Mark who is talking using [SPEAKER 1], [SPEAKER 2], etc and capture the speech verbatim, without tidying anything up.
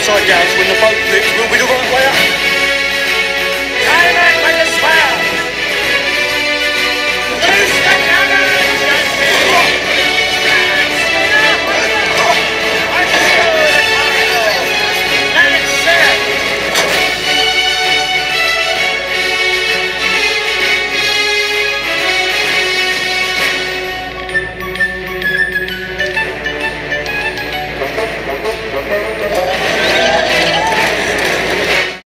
[SPEAKER 1] upside down, so when the boat flips, we'll be the right way up.